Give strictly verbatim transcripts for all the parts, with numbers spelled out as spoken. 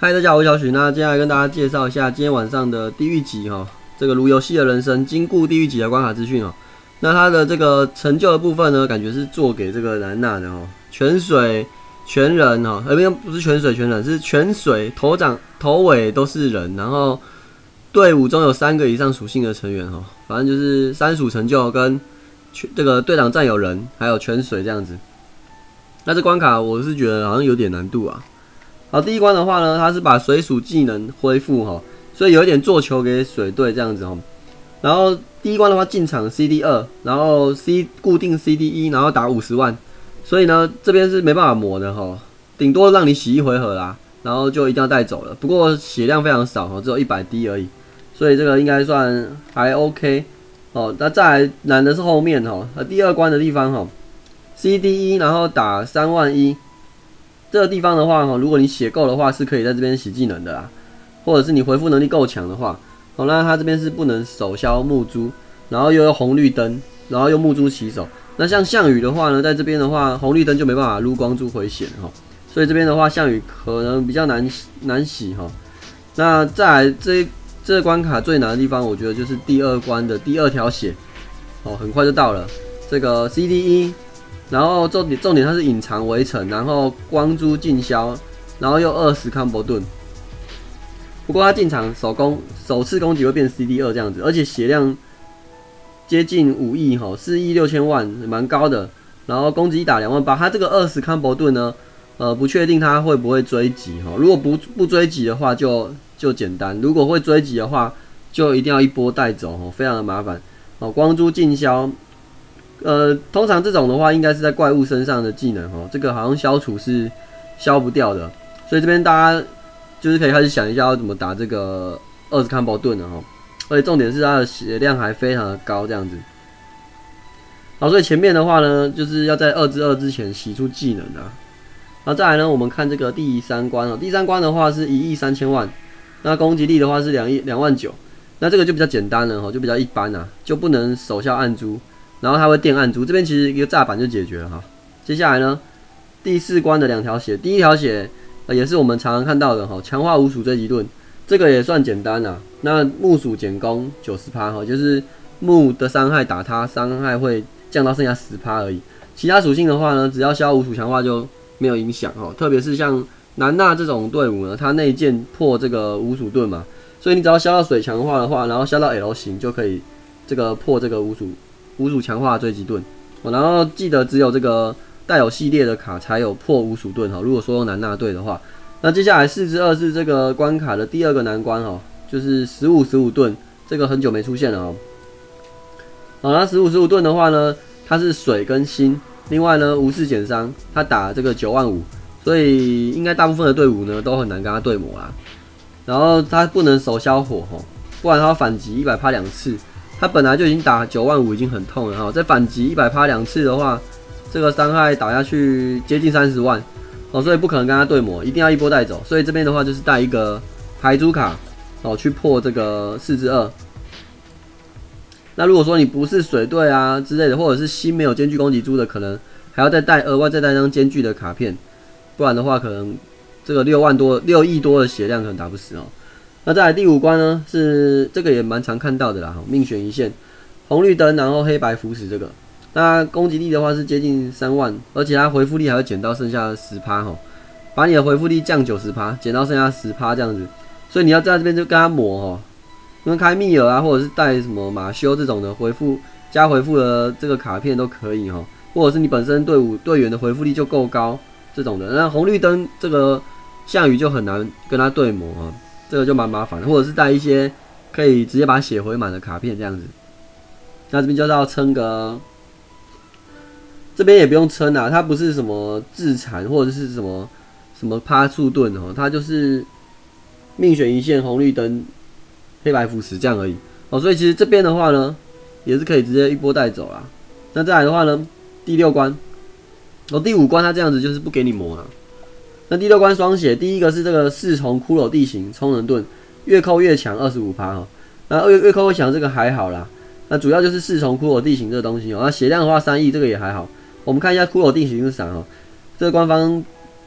嗨，大家好，我是小许。那接下来跟大家介绍一下今天晚上的地狱级哈，这个如游戏的人生经过地狱级的关卡资讯哦。那它的这个成就的部分呢，感觉是做给这个兰娜的哦，全水全人哦，呃，不不是全水全人，是全水头长头尾都是人，然后队伍中有三个以上属性的成员哦，反正就是三属成就跟这个队长占有人，还有全水这样子。那这关卡我是觉得好像有点难度啊。好，第一关的话呢，它是把水属技能恢复哈，所以有一点做球给水队这样子哈。然后第一关的话进场 C D 二，然后 C 固定 C D 一，然后打五十万，所以呢这边是没办法磨的哈，顶多让你洗一回合啦，然后就一定要带走了。不过血量非常少哈，只有一百滴而已，所以这个应该算还 OK 哦。那再来难的是后面哈，那第二关的地方哈 ，C D 一，然后打三万一。这个地方的话，如果你血够的话，是可以在这边洗技能的啦，或者是你回复能力够强的话，哦，那它这边是不能手消木珠，然后又有红绿灯，然后又木珠起手。那像项羽的话呢，在这边的话，红绿灯就没办法撸光珠回血哈，所以这边的话，项羽可能比较难难洗哈。那再来这这个关卡最难的地方，我觉得就是第二关的第二条血，哦，很快就到了，这个 C D 一。然后重点重点它是隐藏围城，然后光珠尽消，然后又二十 combo 盾。不过它进场首攻首次攻击会变 C D 二这样子，而且血量接近五亿哈，四亿六千万，蛮高的。然后攻击打两万八，它这个二十 combo 盾呢，呃，不确定它会不会追击哈。如果不不追击的话就就简单，如果会追击的话，就一定要一波带走哈，非常的麻烦。哦，光珠尽消。呃，通常这种的话，应该是在怪物身上的技能哦。这个好像消除是消不掉的，所以这边大家就是可以开始想一下要怎么打这个二十 combo 盾了哈。而且重点是它的血量还非常的高，这样子。好，所以前面的话呢，就是要在二之二之前洗出技能啊。然后再来呢，我们看这个第三关哦。第三关的话是一亿三千万，那攻击力的话是两亿两万九，那这个就比较简单了哈，就比较一般啊，就不能手效暗珠。然后它会电暗珠，这边其实一个炸板就解决了哈。接下来呢，第四关的两条血，第一条血、呃、也是我们常常看到的哈，强化无鼠追击盾，这个也算简单啦。那木鼠减攻 百分之九十 哈，就是木的伤害打它伤害会降到剩下 百分之十 而已。其他属性的话呢，只要消无鼠强化就没有影响哈。特别是像南娜这种队伍呢，它内建破这个无鼠盾嘛，所以你只要消到水强化的话，然后消到 L 型就可以这个破这个无鼠。无鼠强化追击盾，然后记得只有这个带有系列的卡才有破无鼠盾哈。如果说用南娜队的话，那接下来四之二是这个关卡的第二个难关哈，就是十五十五盾，这个很久没出现了哦。好，那十五十五盾的话呢，它是水跟心，另外呢无视减伤，它打这个九万五，所以应该大部分的队伍呢都很难跟它对磨啦。然后它不能手消火哈，不然它反击一百趴两次。他本来就已经打九万五，已经很痛了哈，再反击一百趴两次的话，这个伤害打下去接近三十万哦，所以不可能跟他对磨，一定要一波带走。所以这边的话就是带一个牌珠卡哦，去破这个四之二。那如果说你不是水队啊之类的，或者是新没有兼具攻击珠的，可能还要再带额外再带张兼具的卡片，不然的话可能这个六万多、六亿多的血量可能打不死哦。那再来第五关呢，是这个也蛮常看到的啦，命悬一线，红绿灯，然后黑白扶持这个。那攻击力的话是接近三万，而且它回复力还会减到剩下 百分之十 哈，把你的回复力降 百分之九十， 减到剩下 百分之十 这样子。所以你要在这边就跟他磨哈，因为开密尔啊，或者是带什么马修这种的回复加回复的这个卡片都可以哈，或者是你本身队伍队员的回复力就够高这种的。那红绿灯这个项羽就很难跟他对磨哈。这个就蛮麻烦的，或者是带一些可以直接把血回满的卡片这样子。那这边就是要撑个，这边也不用撑啊，它不是什么自残或者是什么什么趴速盾哦，它就是命悬一线、红绿灯、黑白扶持这样而已哦。所以其实这边的话呢，也是可以直接一波带走啦。那再来的话呢，第六关，哦，第五关它这样子就是不给你磨了。那第六关双血，第一个是这个四重骷髅地形充能盾，越扣越强 百分之二十五 哈。那越越扣越强这个还好啦。那主要就是四重骷髅地形这个东西哦。那血量的话三亿这个也还好。我们看一下骷髅地形是啥哈？这个官方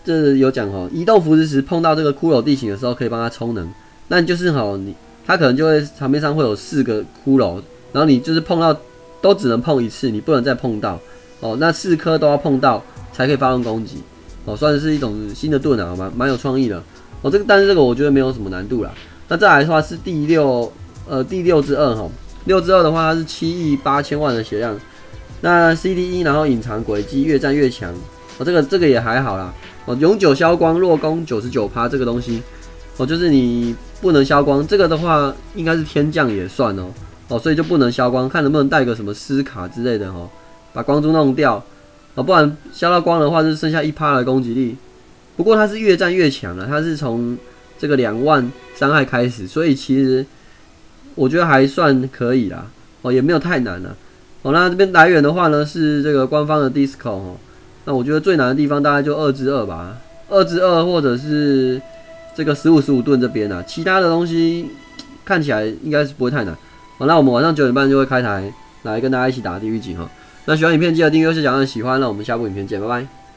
这有讲哦，移动扶持时碰到这个骷髅地形的时候，可以帮它充能。那就是好，你它可能就会场面上会有四个骷髅，然后你就是碰到都只能碰一次，你不能再碰到哦。那四颗都要碰到才可以发动攻击哦，算是一种新的盾啊，蛮蛮有创意的哦。这个但是这个我觉得没有什么难度啦。那再来的话是第六呃第六之二哈，六之二的话它是七亿八千万的血量。那 C D E 然后隐藏轨迹越战越强哦，这个这个也还好啦哦，永久消光弱攻 百分之九十九 这个东西哦，就是你不能消光，这个的话应该是天降也算哦哦，所以就不能消光，看能不能带个什么斯卡之类的哦，把光珠弄掉哦，不然消到光的话就剩下 百分之一 的攻击力。不过它是越战越强了，它是从这个两万伤害开始，所以其实我觉得还算可以啦哦，也没有太难了。哦，那这边来源的话呢是这个官方的 Discord 哦，那我觉得最难的地方大概就二之二吧，二之二或者是这个十五十五盾这边啊，其他的东西看起来应该是不会太难。好，那我们晚上九点半就会开台来跟大家一起打地狱级哈。那喜欢影片记得订阅、分享、按喜欢，那我们下部影片见，拜拜。